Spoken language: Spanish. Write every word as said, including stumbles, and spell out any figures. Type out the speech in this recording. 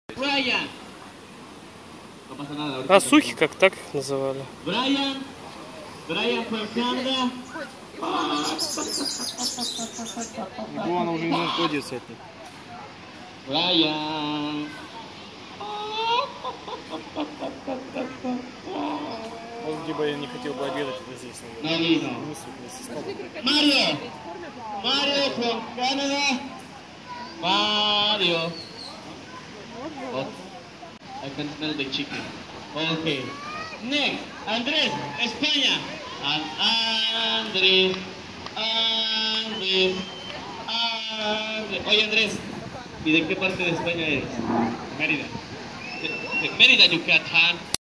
Brian. No pasa nada. Ahorita А сухи как так их называли? Brian. Brian from Canada. Его она уже не находится от них. Brian. Он либо я не хотел бы обедать здесь. No vino. Mario. Mario from Canada. Mario. Oh, I can smell the chicken. Okay. Next, Andrés, España. And Andrés, Andrés, Andrés. Oye, Andrés, ¿y de qué parte de España eres? Mérida. De, de Mérida, Yucatán.